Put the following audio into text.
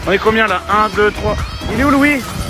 On est combien là? 1, 2, 3. Il est où Louis?